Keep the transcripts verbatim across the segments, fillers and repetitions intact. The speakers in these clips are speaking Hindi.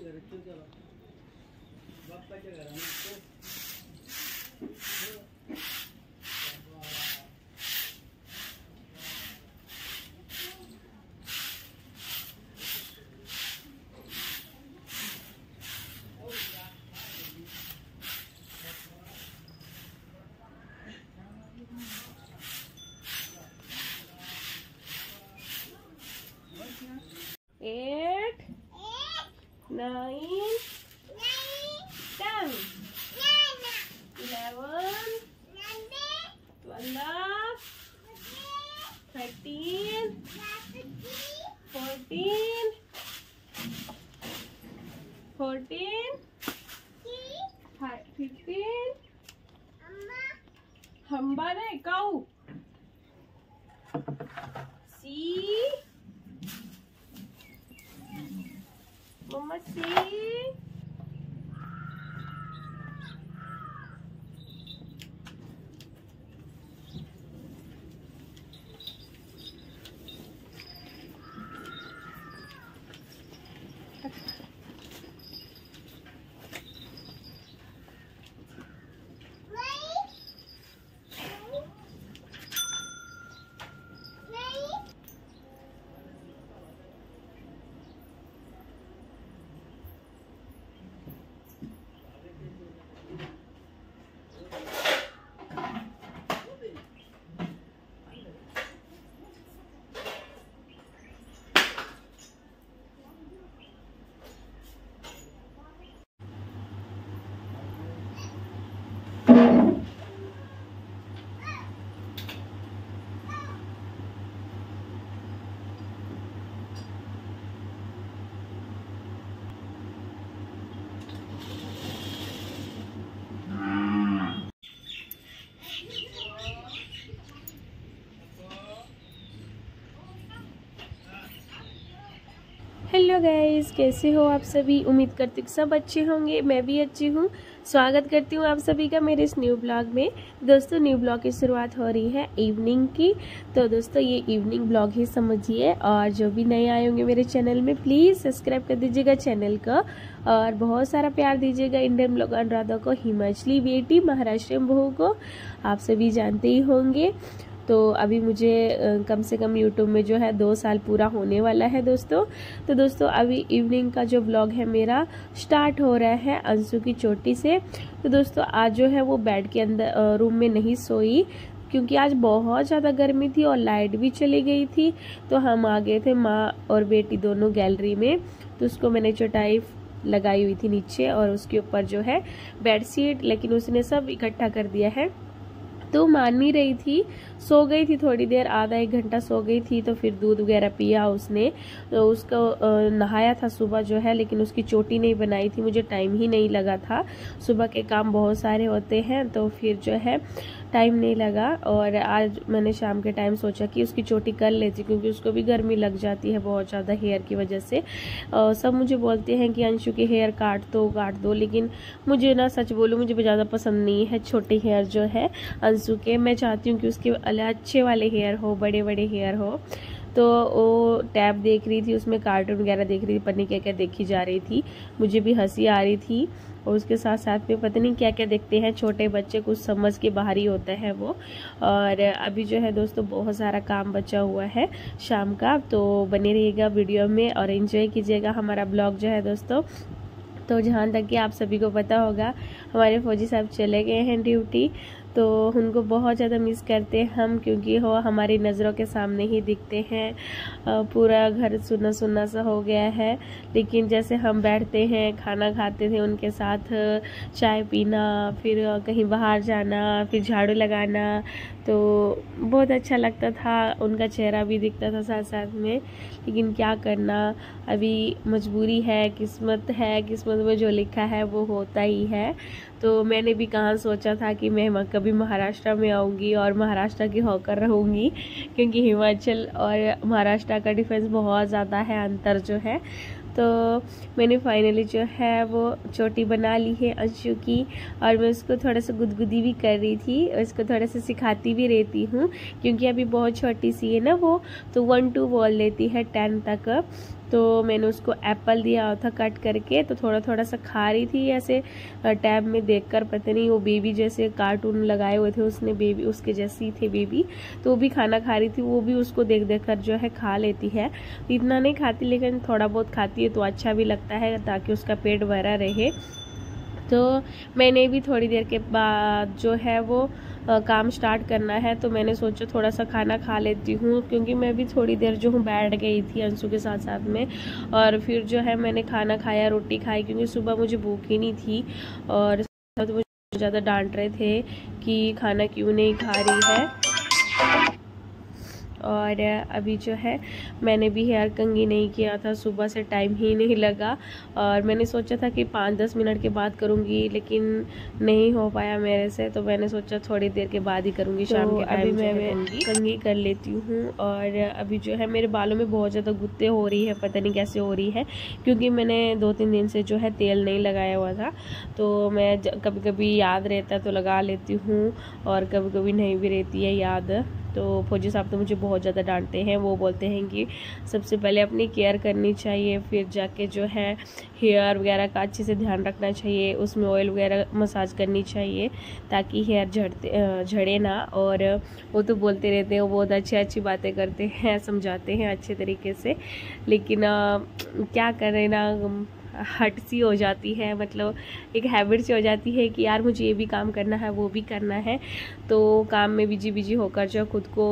Eight, nine, ten, eleven, twelve, thirteen, fourteen, fourteen, fifteen. Hamba ne cow. See. Mama, see? Hello guys, कैसे हो आप सभी। उम्मीद करती हूँ सब अच्छे होंगे, मैं भी अच्छी हूँ। स्वागत करती हूँ आप सभी का मेरे इस न्यू ब्लॉग में। दोस्तों, न्यू ब्लॉग की शुरुआत हो रही है इवनिंग की, तो दोस्तों ये इवनिंग ब्लॉग ही समझिए। और जो भी नए आए होंगे मेरे चैनल में, प्लीज़ सब्सक्राइब कर दीजिएगा चैनल को और बहुत सारा प्यार दीजिएगा इंडियन ब्लॉग अनुराधा को, हिमाचली बेटी, महाराष्ट्रियन बहू को। आप सभी जानते ही होंगे। तो अभी मुझे कम से कम यूट्यूब में जो है दो साल पूरा होने वाला है दोस्तों। तो दोस्तों अभी इवनिंग का जो व्लॉग है मेरा स्टार्ट हो रहा है अंशु की चोटी से। तो दोस्तों आज जो है वो बेड के अंदर रूम में नहीं सोई, क्योंकि आज बहुत ज़्यादा गर्मी थी और लाइट भी चली गई थी। तो हम आ गए थे माँ और बेटी दोनों गैलरी में। तो उसको मैंने चटाई लगाई हुई थी नीचे और उसके ऊपर जो है बेडशीट, लेकिन उसने सब इकट्ठा कर दिया है। तो मान नहीं रही थी, सो गई थी थोड़ी देर, आधा एक घंटा सो गई थी। तो फिर दूध वगैरह पिया उसने, तो उसको नहाया था सुबह जो है, लेकिन उसकी चोटी नहीं बनाई थी, मुझे टाइम ही नहीं लगा था। सुबह के काम बहुत सारे होते हैं तो फिर जो है टाइम नहीं लगा। और आज मैंने शाम के टाइम सोचा कि उसकी चोटी कर लेती, क्योंकि उसको भी गर्मी लग जाती है बहुत ज़्यादा हेयर की वजह से। और सब मुझे बोलते हैं कि अंशु के हेयर काट दो काट दो, लेकिन मुझे ना सच बोलूँ मुझे ज़्यादा पसंद नहीं है छोटे हेयर जो है अंशु के। मैं चाहती हूँ कि उसके अच्छे वाले हेयर हो, बड़े बड़े हेयर हो। तो वो टैब देख रही थी, उसमें कार्टून वगैरह देख रही थी, पता नहीं क्या क्या देखी जा रही थी। मुझे भी हंसी आ रही थी और उसके साथ साथ में पता नहीं क्या क्या देखते हैं छोटे बच्चे, कुछ समझ के बाहर ही होता है वो। और अभी जो है दोस्तों बहुत सारा काम बचा हुआ है शाम का, तो बने रहिएगा वीडियो में और एंजॉय कीजिएगा हमारा ब्लॉग जो है दोस्तों। तो जहाँ तक कि आप सभी को पता होगा, हमारे फौजी साहब चले गए हैं ड्यूटी, तो उनको बहुत ज़्यादा मिस करते हैं हम, क्योंकि वो हमारी नज़रों के सामने ही दिखते हैं। पूरा घर सुना सुना सा हो गया है, लेकिन जैसे हम बैठते हैं, खाना खाते थे उनके साथ, चाय पीना, फिर कहीं बाहर जाना, फिर झाड़ू लगाना, तो बहुत अच्छा लगता था। उनका चेहरा भी दिखता था साथ साथ में, लेकिन क्या करना, अभी मजबूरी है, किस्मत है, किस्मत में जो लिखा है वो होता ही है। तो मैंने भी कहाँ सोचा था कि मैं कभी महाराष्ट्र में आऊँगी और महाराष्ट्र की होकर रहूँगी, क्योंकि हिमाचल और महाराष्ट्र का डिफरेंस बहुत ज़्यादा है, अंतर जो है। तो मैंने फाइनली जो है वो चोटी बना ली है अंशु की, और मैं उसको थोड़ा सा गुदगुदी भी कर रही थी, उसको थोड़ा सा सिखाती भी रहती हूँ, क्योंकि अभी बहुत छोटी सी है ना वो, तो वन टू बोल लेती है टेन तक। तो मैंने उसको एप्पल दिया था कट करके, तो थोड़ा थोड़ा सा खा रही थी ऐसे टैब में देखकर। पता नहीं वो बेबी जैसे कार्टून लगाए हुए थे उसने, बेबी उसके जैसी थे बेबी, तो वो भी खाना खा रही थी। वो भी उसको देख देख कर जो है खा लेती है। इतना नहीं खाती लेकिन थोड़ा बहुत खाती है, तो अच्छा भी लगता है ताकि उसका पेट भरा रहे। तो मैंने भी थोड़ी देर के बाद जो है वो आ, काम स्टार्ट करना है, तो मैंने सोचा थोड़ा सा खाना खा लेती हूँ, क्योंकि मैं भी थोड़ी देर जो हूँ बैठ गई थी अंशु के साथ साथ में। और फिर जो है मैंने खाना खाया, रोटी खाई, क्योंकि सुबह मुझे भूख ही नहीं थी। और तो मुझे ज़्यादा डांट रहे थे कि खाना क्यों नहीं खा रही है। और अभी जो है मैंने भी हेयर कंघी नहीं किया था, सुबह से टाइम ही नहीं लगा। और मैंने सोचा था कि पाँच दस मिनट के बाद करूँगी, लेकिन नहीं हो पाया मेरे से, तो मैंने सोचा थोड़ी देर के बाद ही करूँगी। तो शाम के टाइम अभी मैं, मैं कंघी कर लेती हूँ। और अभी जो है मेरे बालों में बहुत ज़्यादा गुत्ते हो रही है, पता नहीं कैसे हो रही है, क्योंकि मैंने दो तीन दिन से जो है तेल नहीं लगाया हुआ था। तो मैं कभी कभी याद रहता है तो लगा लेती हूँ, और कभी कभी नहीं भी रहती है याद। तो फौजी साहब तो मुझे बहुत ज़्यादा डांटते हैं। वो बोलते हैं कि सबसे पहले अपनी केयर करनी चाहिए, फिर जाके जो है हेयर वगैरह का अच्छे से ध्यान रखना चाहिए, उसमें ऑयल वगैरह मसाज करनी चाहिए ताकि हेयर झड़ते झड़े ना। और वो तो बोलते रहते हैं, वो बहुत अच्छी अच्छी बातें करते हैं, समझाते हैं अच्छे तरीके से, लेकिन आ, क्या करें ना, हट सी हो जाती है, मतलब एक हैबिट सी हो जाती है कि यार मुझे ये भी काम करना है वो भी करना है। तो काम में बिजी बिजी होकर जो खुद को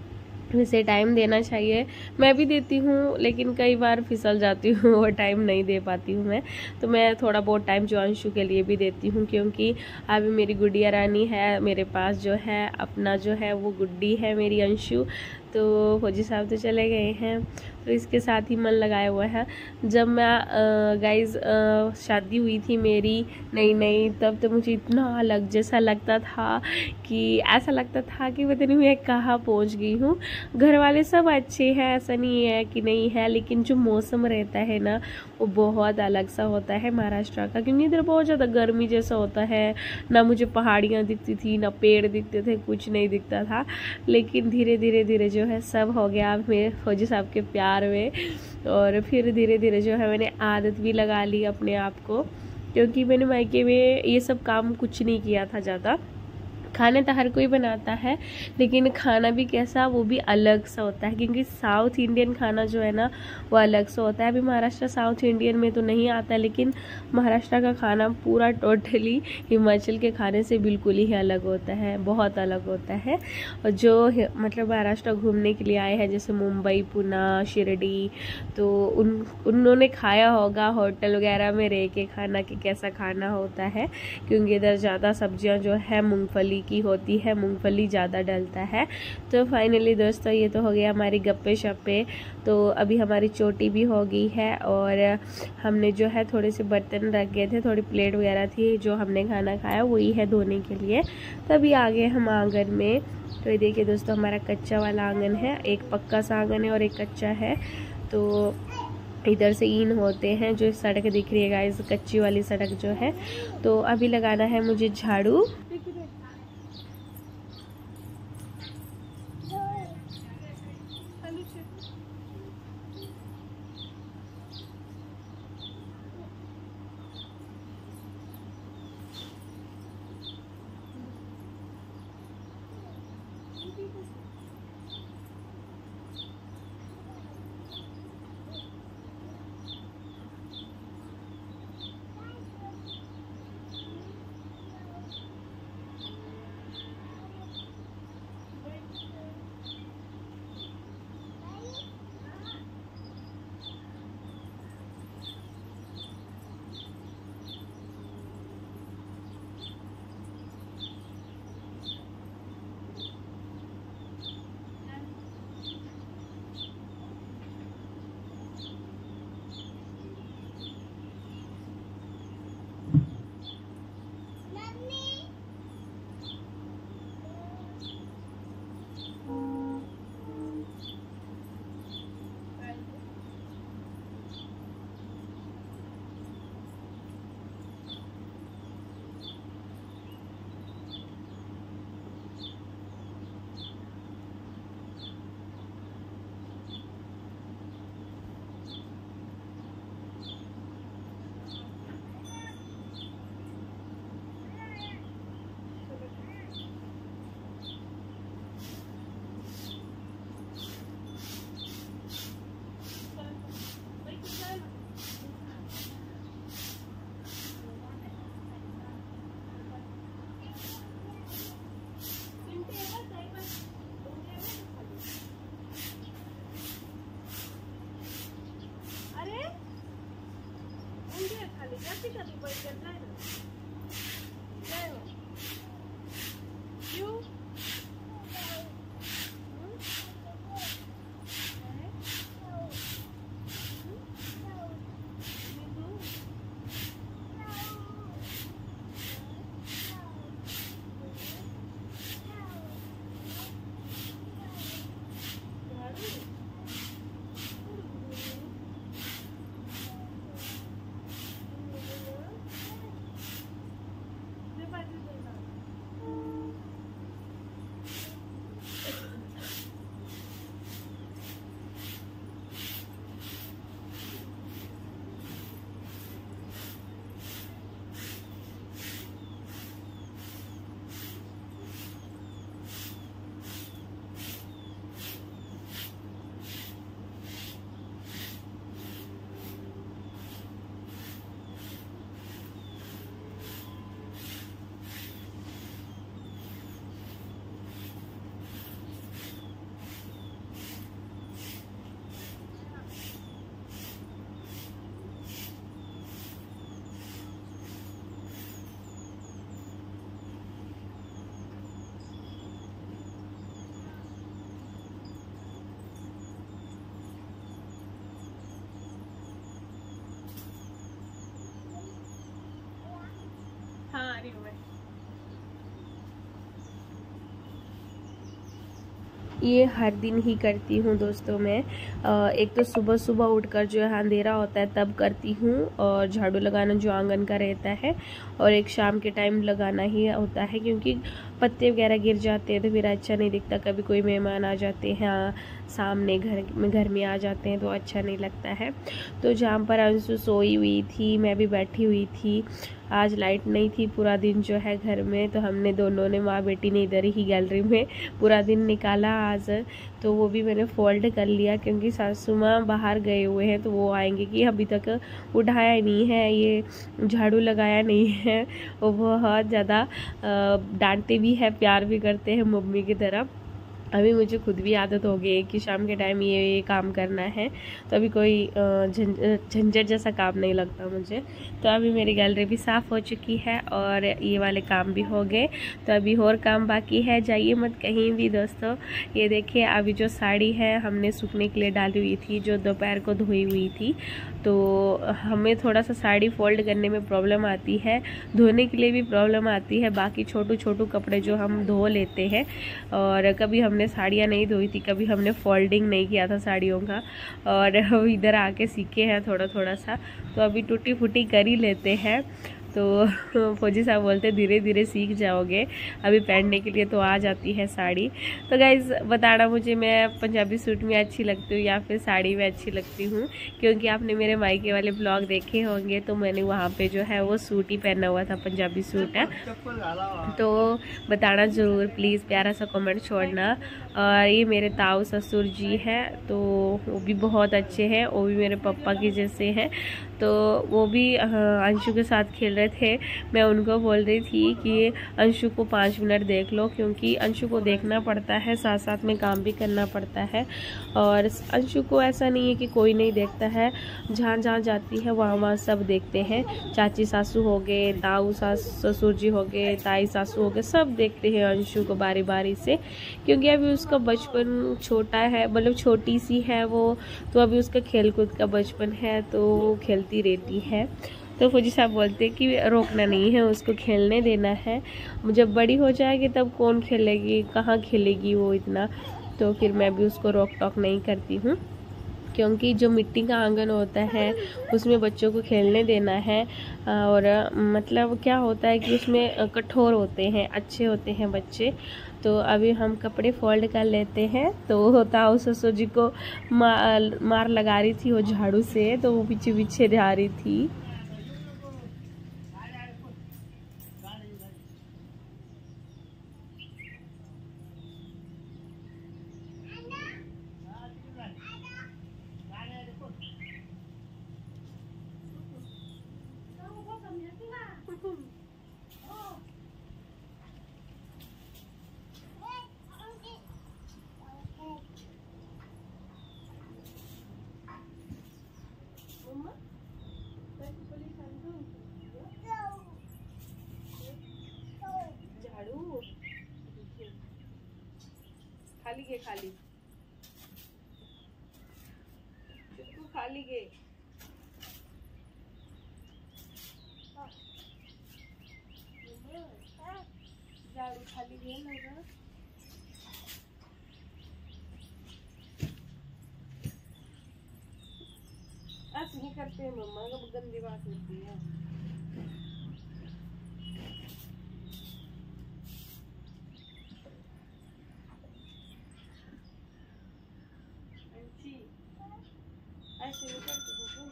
वैसे टाइम देना चाहिए, मैं भी देती हूँ, लेकिन कई बार फिसल जाती हूँ और टाइम नहीं दे पाती हूँ मैं। तो मैं थोड़ा बहुत टाइम जो अंशु के लिए भी देती हूँ, क्योंकि अभी मेरी गुड़िया रानी है मेरे पास, जो है अपना जो है वो गुड्डी है मेरी अंशु। तो फौजी साहब तो चले गए हैं, तो इसके साथ ही मन लगाया हुआ है। जब मैं गाइज शादी हुई थी मेरी नई नई, तब तो मुझे इतना अलग जैसा लगता था कि ऐसा लगता था कि पता नहीं मैं कहाँ पहुँच गई हूँ। घर वाले सब अच्छे हैं, ऐसा नहीं है कि नहीं है, लेकिन जो मौसम रहता है ना वो बहुत अलग सा होता है महाराष्ट्र का, क्योंकि इधर बहुत ज़्यादा गर्मी जैसा होता है। ना मुझे पहाड़ियाँ दिखती थी, ना पेड़ दिखते थे, कुछ नहीं दिखता था। लेकिन धीरे धीरे धीरे जो है सब हो गया मेरे फौजी साहब के प्यार में। और फिर धीरे धीरे जो है मैंने आदत भी लगा ली अपने आप को, क्योंकि मैंने मायके में ये सब काम कुछ नहीं किया था ज़्यादा। खाने तो हर कोई बनाता है, लेकिन खाना भी कैसा, वो भी अलग सा होता है, क्योंकि साउथ इंडियन खाना जो है ना वो अलग सा होता है। अभी महाराष्ट्र साउथ इंडियन में तो नहीं आता, लेकिन महाराष्ट्र का खाना पूरा टोटली हिमाचल के खाने से बिल्कुल ही अलग होता है, बहुत अलग होता है। और जो मतलब महाराष्ट्र घूमने के लिए आए हैं, जैसे मुंबई, पुणे, शिरडी, तो उन उन्होंने खाया होगा होटल वगैरह में रह के खाना कि कैसा खाना होता है, क्योंकि इधर ज़्यादा सब्जियां जो है मूंगफली की होती है, मूंगफली ज़्यादा डलता है। तो फाइनली दोस्तों ये तो हो गया हमारी गप्पे शप्पे। तो अभी हमारी चोटी भी हो गई है, और हमने जो है थोड़े से बर्तन रख गए थे, थोड़ी प्लेट वगैरह थी जो हमने खाना खाया वही है धोने के लिए। तभी आ गए हम आंगन में। तो ये देखिए दोस्तों हमारा कच्चा वाला आंगन है, एक पक्का सा आंगन है और एक कच्चा है। तो इधर से इन होते हैं, जो सड़क दिख रही है गाइस, कच्ची वाली सड़क जो है। तो अभी लगाना है मुझे झाड़ू। क्यों? हाँ आ रही हूँ मैं। ये हर दिन ही करती हूँ दोस्तों मैं। एक तो सुबह सुबह उठकर जो है अंधेरा होता है तब करती हूँ, और झाड़ू लगाना जो आंगन का रहता है, और एक शाम के टाइम लगाना ही होता है क्योंकि पत्ते वगैरह गिर जाते हैं तो फिर अच्छा नहीं दिखता। कभी कोई मेहमान आ जाते हैं सामने घर में घर में आ जाते हैं तो अच्छा नहीं लगता है। तो जहाँ पर अंशु सोई हुई थी मैं भी बैठी हुई थी। आज लाइट नहीं थी पूरा दिन जो है घर में, तो हमने दोनों ने माँ बेटी ने इधर ही गैलरी में पूरा दिन निकाला आज। तो वो भी मैंने फोल्ड कर लिया क्योंकि सासू माँ बाहर गए हुए हैं तो वो आएंगे कि अभी तक उठाया नहीं है, ये झाड़ू लगाया नहीं है। वो बहुत ज़्यादा डांटते भी है, प्यार भी करते हैं मम्मी की तरफ। अभी मुझे खुद भी आदत हो गई है कि शाम के टाइम ये ये काम करना है, तो अभी कोई झंझट जैसा काम नहीं लगता मुझे। तो अभी मेरी गैलरी भी साफ़ हो चुकी है और ये वाले काम भी हो गए। तो अभी और काम बाकी है, जाइए मत कहीं भी दोस्तों। ये देखिए अभी जो साड़ी है हमने सूखने के लिए डाली हुई थी, जो दोपहर को धोई हुई थी। तो हमें थोड़ा सा साड़ी फोल्ड करने में प्रॉब्लम आती है, धोने के लिए भी प्रॉब्लम आती है। बाकी छोटू छोटू कपड़े जो हम धो लेते हैं, और कभी हमने साड़ियाँ नहीं धोई थी, कभी हमने फोल्डिंग नहीं किया था साड़ियों का, और हम इधर आके सीखे हैं थोड़ा थोड़ा सा। तो अभी टूटी फूटी कर ही लेते हैं। तो फौजी साहब बोलते धीरे धीरे सीख जाओगे, अभी पहनने के लिए तो आ जाती है साड़ी। तो गाइज़ बताना मुझे मैं पंजाबी सूट में अच्छी लगती हूँ या फिर साड़ी में अच्छी लगती हूँ, क्योंकि आपने मेरे मायके वाले ब्लॉग देखे होंगे तो मैंने वहाँ पे जो है वो सूट ही पहना हुआ था, पंजाबी सूट है। तो बताना ज़रूर प्लीज़, प्यारा सा कमेंट छोड़ना। और ये मेरे ताऊ ससुर जी हैं, तो वो भी बहुत अच्छे हैं, वो भी मेरे पापा के जैसे हैं। तो वो भी अंशु के साथ खेल रहे थे। मैं उनको बोल रही थी कि अंशु को पाँच मिनट देख लो, क्योंकि अंशु को देखना पड़ता है, साथ साथ में काम भी करना पड़ता है। और अंशु को ऐसा नहीं है कि कोई नहीं देखता है, जहाँ जहाँ जाती है वहाँ वहाँ सब देखते हैं। चाची सासू हो गए, ताऊ सास ससुर जी हो गए, ताई सासू हो गए, सब देखते हैं अंशु को बारी बारी से, क्योंकि अभी उसका बचपन छोटा है, मतलब छोटी सी है वो, तो अभी उसका खेल कूद का बचपन है, तो वो खेलती रहती है। तो फौजी साहब बोलते हैं कि रोकना नहीं है, उसको खेलने देना है, जब बड़ी हो जाएगी तब कौन खेलेगी, कहाँ खेलेगी वो इतना। तो फिर मैं भी उसको रोक टोक नहीं करती हूँ, क्योंकि जो मिट्टी का आंगन होता है उसमें बच्चों को खेलने देना है। और मतलब क्या होता है कि उसमें कठोर होते हैं, अच्छे होते हैं बच्चे। तो अभी हम कपड़े फोल्ड कर लेते हैं। तो ताऊ ससुर जी को मार मार लगा रही थी वो झाड़ू से, तो वो पीछे पीछे जा रही थी। झाड़ू खाली गे खाली तू खाली गे झाड़ू खाली गे ना ऐसे नहीं करते हैं मम्मा को गंदी बात होती है। ऐसे नहीं करते बबू।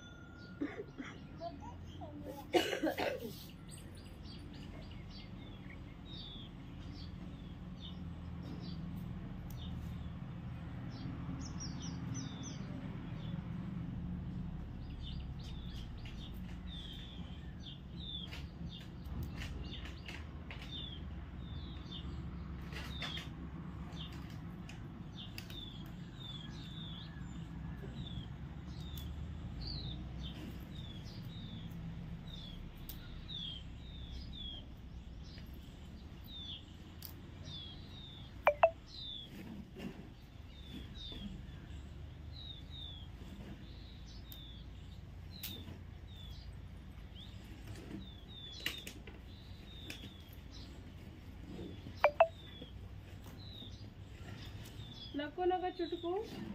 नको नको चुटकू।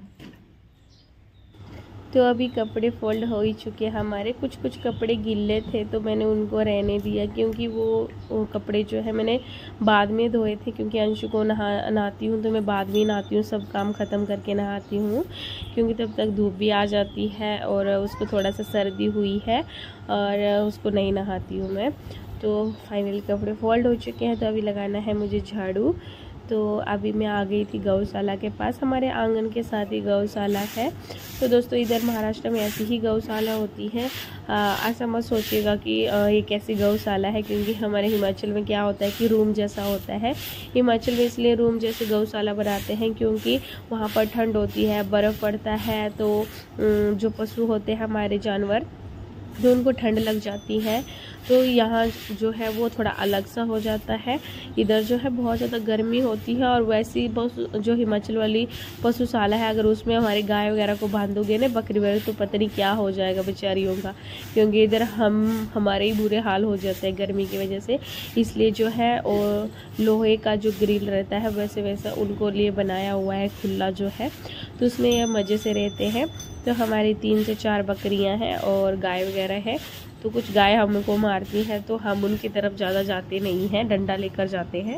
तो अभी कपड़े फोल्ड हो ही चुके हमारे। कुछ कुछ कपड़े गिल्ले थे तो मैंने उनको रहने दिया, क्योंकि वो, वो कपड़े जो है मैंने बाद में धोए थे, क्योंकि अंशु को नहा नहाती हूँ तो मैं बाद में नहाती हूँ, सब काम ख़त्म करके नहाती हूँ, क्योंकि तब तक धूप भी आ जाती है और उसको थोड़ा सा सर्दी हुई है और उसको नहीं नहाती हूँ मैं। तो फाइनली कपड़े फोल्ड हो चुके हैं। तो अभी लगाना है मुझे झाड़ू। तो अभी मैं आ गई थी गौशाला के पास। हमारे आंगन के साथ ही गौशाला है। तो दोस्तों इधर महाराष्ट्र में ऐसी ही गौशाला होती है। ऐसा मत सोचिएगा कि आ, ये कैसी गौशाला है, क्योंकि हमारे हिमाचल में क्या होता है कि रूम जैसा होता है। हिमाचल में इसलिए रूम जैसे गौशाला बनाते हैं क्योंकि वहाँ पर ठंड होती है, बर्फ़ पड़ता है, तो जो पशु होते हैं हमारे जानवर, जो उनको ठंड लग जाती है, तो यहाँ जो है वो थोड़ा अलग सा हो जाता है। इधर जो है बहुत ज़्यादा गर्मी होती है, और वैसी बहुत जो हिमाचल वाली पशुशाला है, अगर उसमें हमारी गाय वगैरह को बांधोगे ना, बकरी वगैरह, तो पता नहीं क्या हो जाएगा बेचारियों का, क्योंकि इधर हम हमारे ही बुरे हाल हो जाते हैं गर्मी की वजह से। इसलिए जो है और लोहे का जो ग्रिल रहता है वैसे वैसा उनको लिए बनाया हुआ है, खुला जो है, तो उसमें यह मज़े से रहते हैं। तो हमारी तीन से चार बकरियां हैं और गाय वगैरह है। तो कुछ गाय हमको मारती हैं, तो हम उनकी तरफ ज़्यादा जाते नहीं हैं, डंडा लेकर जाते हैं।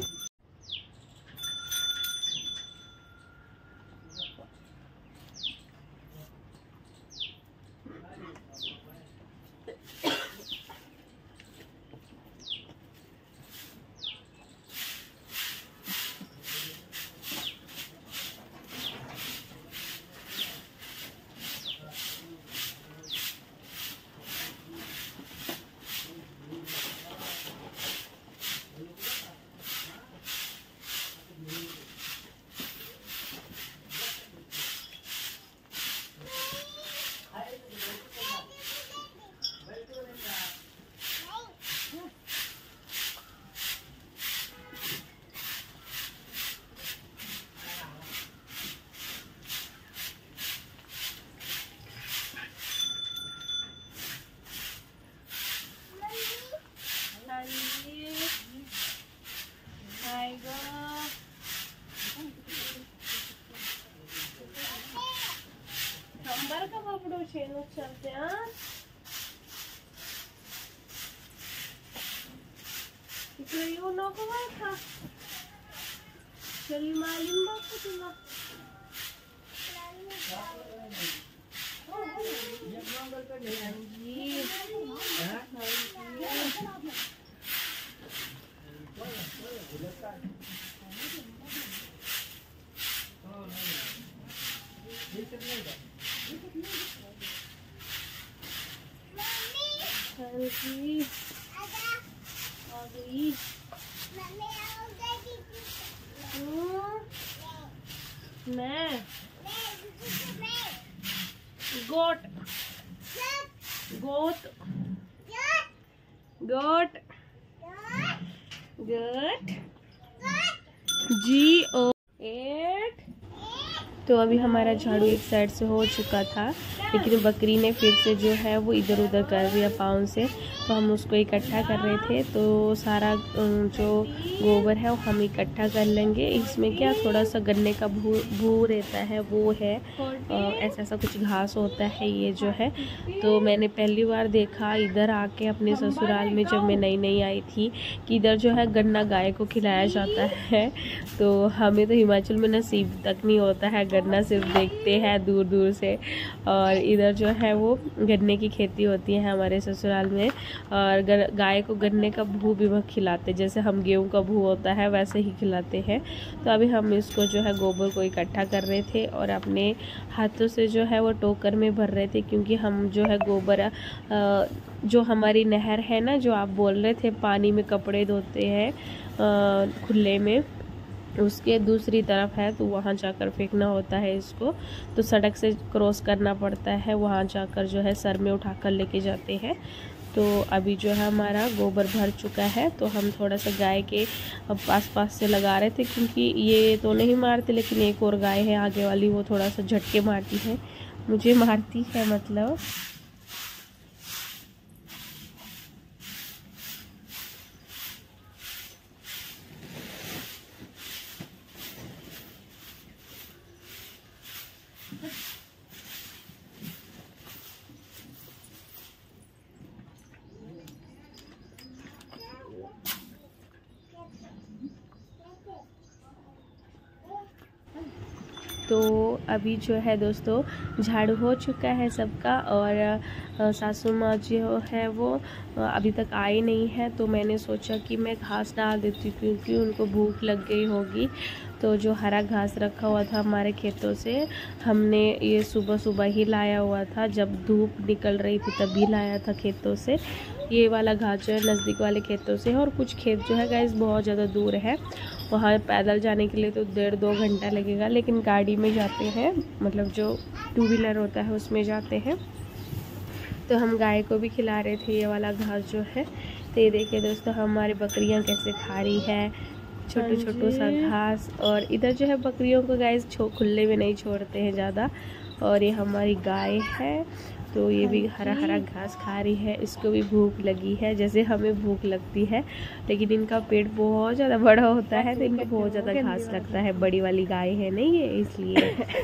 येऊ नको बरं का, चल मालिम बघ तुला मैं गोट गोट गोट गुड जी ओ एट। तो अभी हमारा झाड़ू एक साइड से हो चुका था, लेकिन बकरी ने फिर से जो है वो इधर उधर कर दिया पाँव से, तो हम उसको इकट्ठा कर रहे थे। तो सारा जो गोबर है वो हम इकट्ठा कर लेंगे। इसमें क्या थोड़ा सा गन्ने का भू भू रहता है, वो है ऐसा ऐसा कुछ घास होता है ये जो है। तो मैंने पहली बार देखा इधर आके अपने ससुराल में, जब मैं नई नई आई थी, कि इधर जो है गन्ना गाय को खिलाया जाता है। तो हमें तो हिमाचल में नसीब तक नहीं होता है, गन्ना सिर्फ देखते हैं दूर दूर से। और इधर जो है वो गन्ने की खेती होती है हमारे ससुराल में, और गाय को गन्ने का भू भी खिलाते, जैसे हम गेहूं का भू होता है वैसे ही खिलाते हैं। तो अभी हम इसको जो है गोबर को इकट्ठा कर रहे थे और अपने हाथों से जो है वो टोकर में भर रहे थे, क्योंकि हम जो है गोबर जो हमारी नहर है ना, जो आप बोल रहे थे पानी में कपड़े धोते हैं खुले में, उसके दूसरी तरफ है, तो वहाँ जाकर फेंकना होता है इसको। तो सड़क से क्रॉस करना पड़ता है, वहाँ जाकर जो है सर में उठाकर लेके जाते हैं। तो अभी जो है हमारा गोबर भर चुका है, तो हम थोड़ा सा गाय के पास पास से लगा रहे थे, क्योंकि ये तो नहीं मारते, लेकिन एक और गाय है आगे वाली, वो थोड़ा सा झटके मारती है, मुझे मारती है मतलब। तो अभी जो है दोस्तों झाड़ू हो चुका है सबका, और सासू माँ जो है वो अभी तक आई नहीं है। तो मैंने सोचा कि मैं घास डाल देती हूँ, क्योंकि उनको भूख लग गई होगी। तो जो हरा घास रखा हुआ था हमारे खेतों से, हमने ये सुबह सुबह ही लाया हुआ था, जब धूप निकल रही थी तभी लाया था खेतों से। ये वाला घास जो है नज़दीक वाले खेतों से है, और कुछ खेत जो है गाइस बहुत ज़्यादा दूर है, वहाँ पैदल जाने के लिए तो डेढ़ दो घंटा लगेगा, लेकिन गाड़ी में जाते हैं, मतलब जो टू व्हीलर होता है उसमें जाते हैं। तो हम गाय को भी खिला रहे थे ये वाला घास जो है। तो ये देखिए दोस्तों हमारी बकरियां कैसे खा रही है छोटू छोटू सा घास। और इधर जो है बकरियों को गाइस छो खुले में नहीं छोड़ते हैं ज़्यादा। और ये हमारी गाय है, तो ये भी हरा हरा घास खा रही है, इसको भी भूख लगी है जैसे हमें भूख लगती है। लेकिन इनका पेट बहुत ज़्यादा बड़ा होता है, तो इनको बहुत ज़्यादा घास लगता है, बड़ी वाली गाय है नहीं ये, इसलिए।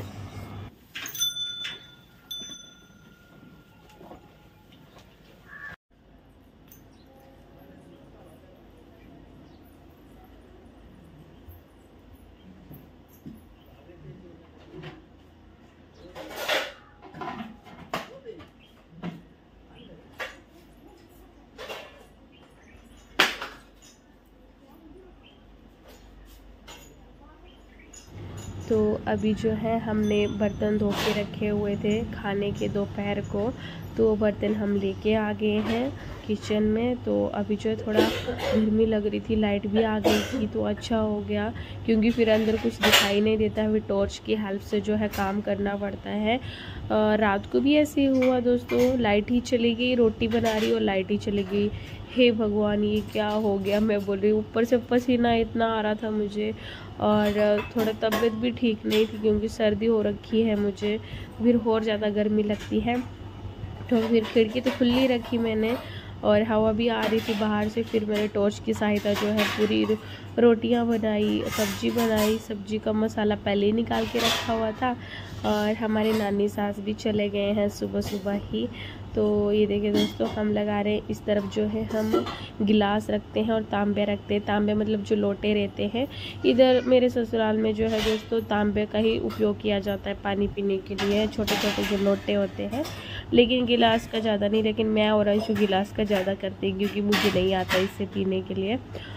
तो अभी जो है हमने बर्तन धो के रखे हुए थे खाने के दोपहर को, तो बर्तन हम लेके आ गए हैं किचन में। तो अभी जो है थोड़ा गर्मी लग रही थी, लाइट भी आ गई थी, तो अच्छा हो गया, क्योंकि फिर अंदर कुछ दिखाई नहीं देता है, फिर टॉर्च की हेल्प से जो है काम करना पड़ता है। रात को भी ऐसे ही हुआ दोस्तों, लाइट ही चली गई, रोटी बना रही और लाइट ही चली गई। हे भगवान ये क्या हो गया, मैं बोल रही हूँ। ऊपर से पसीना इतना आ रहा था मुझे, और थोड़ा तबीयत भी ठीक नहीं थी, क्योंकि सर्दी हो रखी है मुझे, फिर और ज़्यादा गर्मी लगती है। तो फिर खिड़की तो खुली रखी मैंने, और हवा भी आ रही थी बाहर से। फिर मैंने टॉर्च की सहायता जो है पूरी रोटियां बनाई, सब्जी बनाई। सब्जी का मसाला पहले ही निकाल के रखा हुआ था, और हमारे नानी सास भी चले गए हैं सुबह सुबह ही। तो ये देखिए दोस्तों हम लगा रहे हैं, इस तरफ जो है हम गिलास रखते हैं और तांबे रखते हैं। तांबे मतलब जो लोटे रहते हैं, इधर मेरे ससुराल में जो है दोस्तों तांबे का ही उपयोग किया जाता है पानी पीने के लिए, छोटे छोटे जो लोटे होते हैं, लेकिन गिलास का ज़्यादा नहीं। लेकिन मैं और अंशु गिलास का ज़्यादा करते हैं, क्योंकि मुझे नहीं आता इससे पीने के लिए।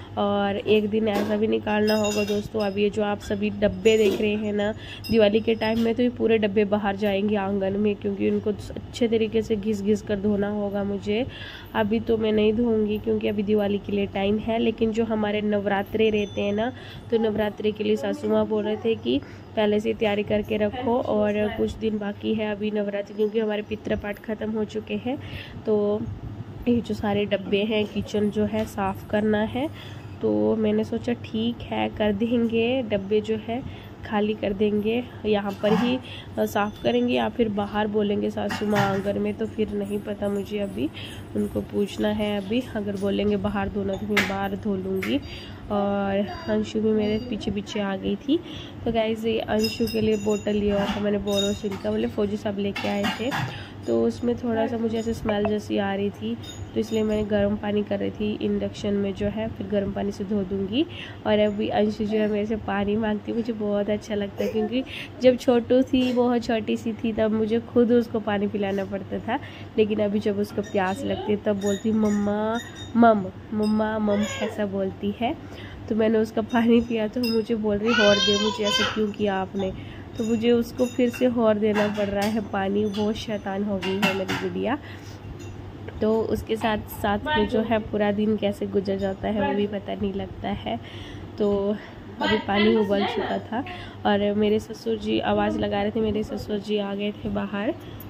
और एक दिन ऐसा भी निकालना होगा दोस्तों, अब ये जो आप सभी डब्बे देख रहे हैं ना, दिवाली के टाइम में तो ये पूरे डब्बे बाहर जाएंगे आंगन में, क्योंकि उनको अच्छे तरीके से घिस घिस कर धोना होगा मुझे। अभी तो मैं नहीं धोऊंगी, क्योंकि अभी दिवाली के लिए टाइम है। लेकिन जो हमारे नवरात्रे रहते हैं ना, तो नवरात्रे के लिए सासू माँ बोल रहे थे कि पहले से तैयारी करके रखो, और कुछ दिन बाकी है अभी नवरात्रि, क्योंकि हमारे पितृ पाठ खत्म हो चुके हैं। तो ये जो सारे डब्बे हैं किचन जो है साफ़ करना है। तो मैंने सोचा ठीक है कर देंगे, डब्बे जो है खाली कर देंगे, यहाँ पर ही साफ़ करेंगे या फिर बाहर बोलेंगे सासू माँ आंगन में, तो फिर नहीं पता मुझे, अभी उनको पूछना है। अभी अगर बोलेंगे बाहर धोना तो मैं बाहर धो लूँगी। और अंशु भी मेरे पीछे पीछे आ गई थी। तो गाइस ये अंशु के लिए बोतल लिया था मैंने बोरोसिल का, बोले फौजी साहब लेके आए थे, तो उसमें थोड़ा सा मुझे ऐसे स्मेल जैसी आ रही थी, तो इसलिए मैंने गर्म पानी कर रही थी इंडक्शन में जो है, फिर गर्म पानी से धो दूँगी। और अभी अंशु जो है मेरे से पानी मांगती है, मुझे बहुत अच्छा लगता है, क्योंकि जब छोटू थी, बहुत छोटी सी थी, तब मुझे खुद उसको पानी पिलाना पड़ता था, लेकिन अभी जब उसको प्यास लगती है तब बोलती मम्मा मम मम्मा मम ऐसा बोलती है। तो मैंने उसका पानी पिया तो मुझे बोल रही और दे मुझे, ऐसा क्यों किया आपने, तो मुझे उसको फिर से और देना पड़ रहा है पानी। बहुत शैतान हो गई है मेरी गुड़िया। तो उसके साथ साथ में जो है पूरा दिन कैसे गुजर जाता है वो भी पता नहीं लगता है। तो अभी पानी उबल चुका था और मेरे ससुर जी आवाज़ लगा रहे थे, मेरे ससुर जी आ गए थे बाहर,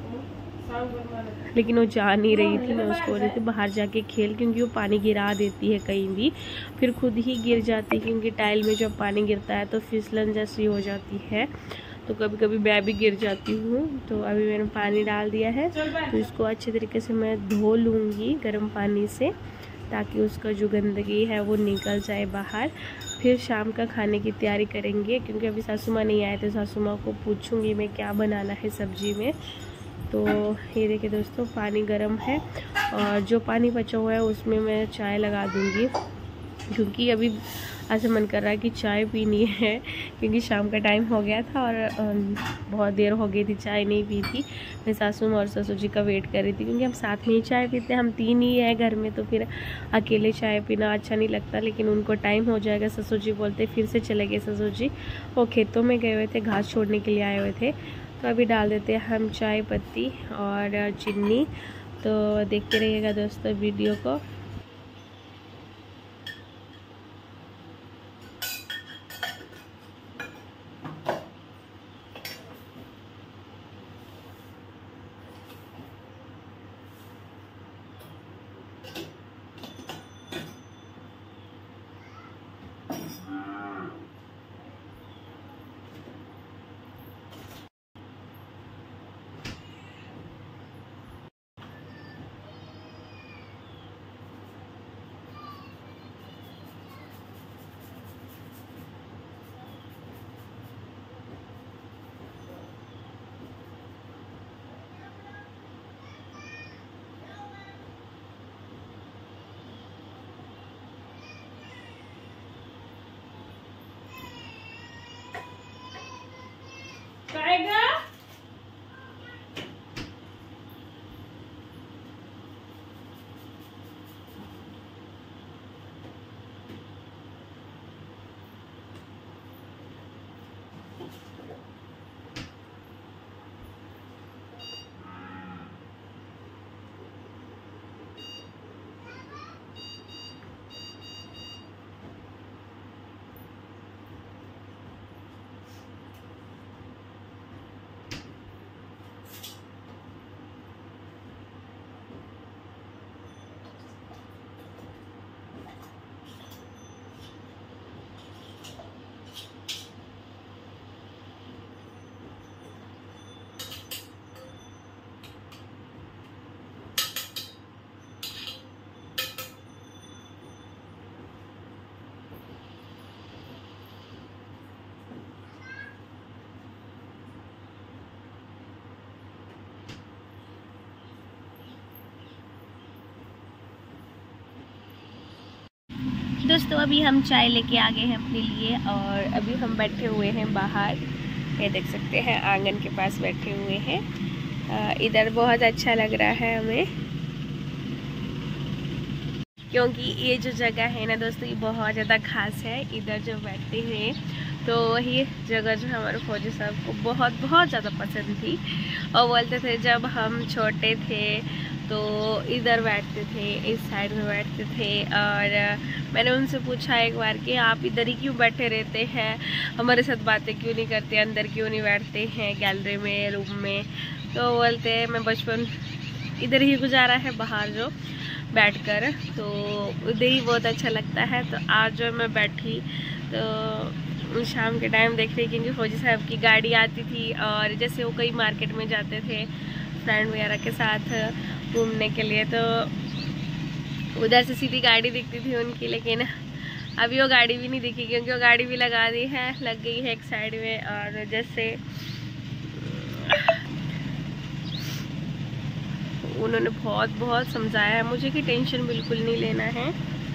लेकिन वो जा नहीं रही थी। मैं उसको बोल रही थी बाहर जाके खेल, क्योंकि वो पानी गिरा देती है कहीं भी, फिर खुद ही गिर जाती है, क्योंकि टाइल में जब पानी गिरता है तो फिसलन जैसी हो जाती है, तो कभी कभी मैं भी गिर जाती हूँ। तो अभी मैंने पानी डाल दिया है, तो इसको अच्छे तरीके से मैं धो लूँगी गर्म पानी से, ताकि उसका जो गंदगी है वो निकल जाए बाहर। फिर शाम का खाने की तैयारी करेंगे, क्योंकि अभी सासू माँ नहीं आए थे, सासू माँ को पूछूंगी मैं क्या बनाना है सब्जी में। तो ये देखिए दोस्तों पानी गर्म है, और जो पानी बचा हुआ है उसमें मैं चाय लगा दूँगी, क्योंकि अभी ऐसे मन कर रहा है कि चाय पीनी है, क्योंकि शाम का टाइम हो गया था और बहुत देर हो गई थी, चाय नहीं पी थी। मैं सासू और ससुर जी का वेट कर रही थी, क्योंकि हम साथ में ही चाय पीते हैं, हम तीन ही हैं घर में, तो फिर अकेले चाय पीना अच्छा नहीं लगता। लेकिन उनको टाइम हो जाएगा, ससुर जी बोलते फिर से चले गए ससुर जी, वो खेतों में गए हुए थे, घास छोड़ने के लिए आए हुए थे। तो अभी डाल देते हैं हम चाय पत्ती और चीनी। तो देखते रहिएगा दोस्तों वीडियो को। खाएगा? दोस्तों अभी हम चाय लेके आ गए हैं अपने लिए, और अभी हम बैठे हुए हैं बाहर, ये देख सकते हैं आंगन के पास बैठे हुए हैं। इधर बहुत अच्छा लग रहा है हमें, क्योंकि ये जो जगह है ना दोस्तों ये बहुत ज़्यादा खास है। इधर जो बैठते हैं तो वही जगह जो हमारे फौजी साहब को बहुत बहुत ज़्यादा पसंद थी, और बोलते थे जब हम छोटे थे तो इधर बैठते थे, इस साइड में बैठते थे। और मैंने उनसे पूछा एक बार कि आप इधर ही क्यों बैठे रहते हैं, हमारे साथ बातें क्यों नहीं करते, अंदर क्यों नहीं बैठते हैं गैलरी में, रूम में। तो बोलते हैं मैं बचपन इधर ही गुजारा है, बाहर जो बैठकर, तो उधर ही बहुत अच्छा लगता है। तो आज जो मैं बैठी तो शाम के टाइम देख रही, क्योंकि फौजी साहब की गाड़ी आती थी और जैसे वो कई मार्केट में जाते थे फ्रेंड वगैरह के साथ घूमने के लिए, तो उधर से सीधी गाड़ी दिखती थी उनकी। लेकिन अभी वो गाड़ी भी नहीं दिखी, क्योंकि वो गाड़ी भी लगा दी है, लग गई है एक साइड में। और जैसे उन्होंने बहुत बहुत समझाया है मुझे कि टेंशन बिल्कुल नहीं लेना है,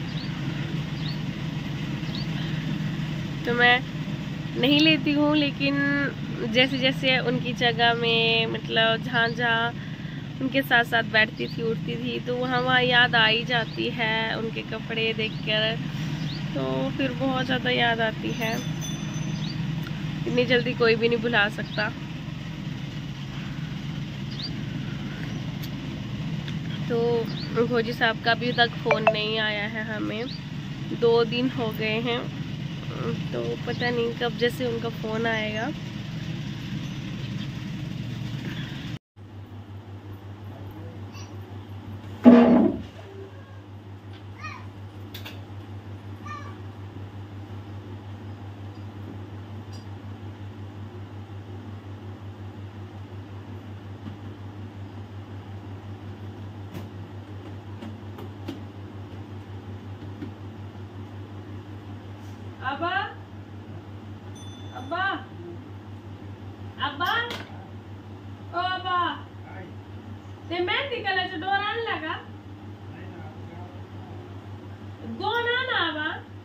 तो मैं नहीं लेती हूँ। लेकिन जैसे जैसे उनकी जगह में, मतलब जहाँ जहाँ उनके साथ साथ बैठती थी उठती थी, तो वहाँ वहाँ याद आ ही जाती है उनके कपड़े देखकर, तो फिर बहुत ज़्यादा याद आती है। इतनी जल्दी कोई भी नहीं भुला सकता। तो फौजी साहब का अभी तक फ़ोन नहीं आया है हमें, दो दिन हो गए हैं, तो पता नहीं कब जैसे उनका फ़ोन आएगा। अब्बा अब्बा अब्बा ओ अब्बा ते मेहंदी कलरचा दोर आणला का? दोन आण अब्बा।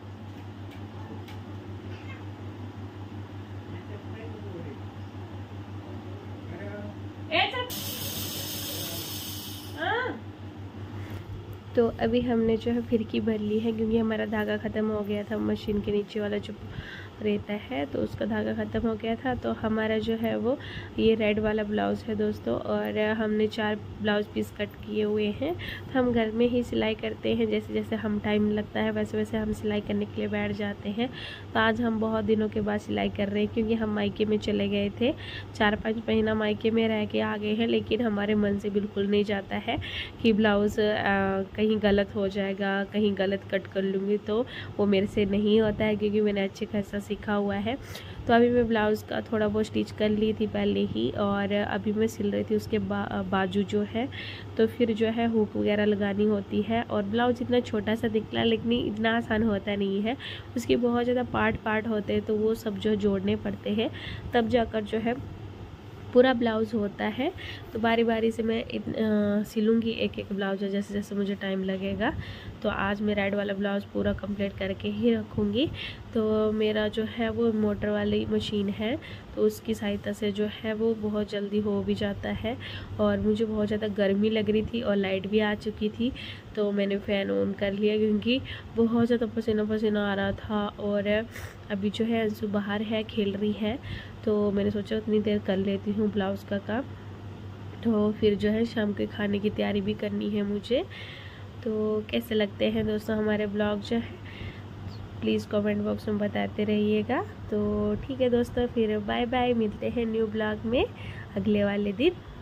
तो अभी हमने जो है फिरकी भर ली है, क्योंकि हमारा धागा ख़त्म हो गया था। मशीन के नीचे वाला जो रहता है तो उसका धागा ख़त्म हो गया था। तो हमारा जो है वो ये रेड वाला ब्लाउज़ है दोस्तों, और हमने चार ब्लाउज़ पीस कट किए हुए हैं। तो हम घर में ही सिलाई करते हैं, जैसे जैसे हम टाइम लगता है वैसे वैसे हम सिलाई करने के लिए बैठ जाते हैं। तो आज हम बहुत दिनों के बाद सिलाई कर रहे हैं, क्योंकि हम मायके में चले गए थे, चार पाँच महीना मायके में रह के आ गए हैं। लेकिन हमारे मन से बिल्कुल नहीं जाता है कि ब्लाउज़ कहीं गलत हो जाएगा, कहीं गलत कट कर लूँगी, तो वो मेरे से नहीं होता है, क्योंकि मैंने अच्छे खासा सीखा हुआ है। तो अभी मैं ब्लाउज़ का थोड़ा बहुत स्टिच कर ली थी पहले ही, और अभी मैं सिल रही थी उसके बा, बाजू जो है, तो फिर जो है हुक वगैरह लगानी होती है। और ब्लाउज़ इतना छोटा सा दिखता है, लेकिन इतना आसान होता नहीं है, उसके बहुत ज़्यादा पार्ट पार्ट होते हैं, तो वो सब जो जोड़ने पड़ते हैं, तब जाकर जो है पूरा ब्लाउज़ होता है। तो बारी बारी से मैं सिलूँगी एक एक ब्लाउज, जैसे जैसे मुझे टाइम लगेगा। तो आज मैं रेड वाला ब्लाउज़ पूरा कंप्लीट करके ही रखूँगी। तो मेरा जो है वो मोटर वाली मशीन है, तो उसकी सहायता से जो है वो बहुत जल्दी हो भी जाता है। और मुझे बहुत ज़्यादा गर्मी लग रही थी और लाइट भी आ चुकी थी, तो मैंने फ़ैन ऑन कर लिया, क्योंकि बहुत ज़्यादा पसीना पसीना आ रहा था। और अभी जो है अंशु बाहर है, खेल रही है, तो मैंने सोचा उतनी देर कर लेती हूँ ब्लाउज़ का काम। तो फिर जो है शाम के खाने की तैयारी भी करनी है मुझे। तो कैसे लगते हैं दोस्तों हमारे ब्लॉग जो है, प्लीज़ कमेंट बॉक्स में बताते रहिएगा। तो ठीक है दोस्तों, फिर बाय बाय, मिलते हैं न्यू ब्लॉग में अगले वाले दिन।